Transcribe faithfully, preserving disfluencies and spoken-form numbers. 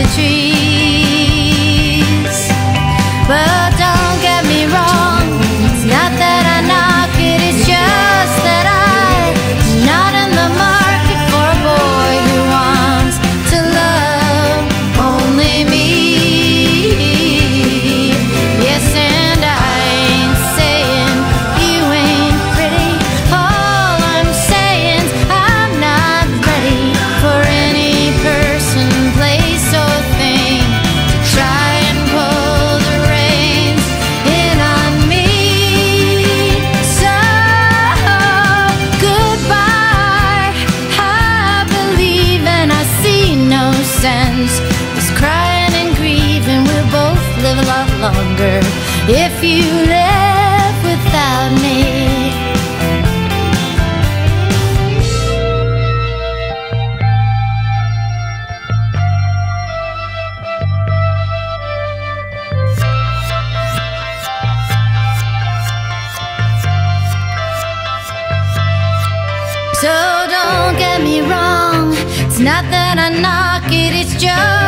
trees. But don't get me wrong, it's not that I knock it, it's just that I'm not in the market for a boy who wants to love only me. Yes, and I ain't saying you ain't pretty. All I'm saying's I'm not ready for any person, place, or thing to try and pull the reins in on me. So goodbye, I believe, and I see no sense. This crying and grieving, we'll both live a lot longer if you left without me. So don't get me wrong, it's not that I knock it, it's just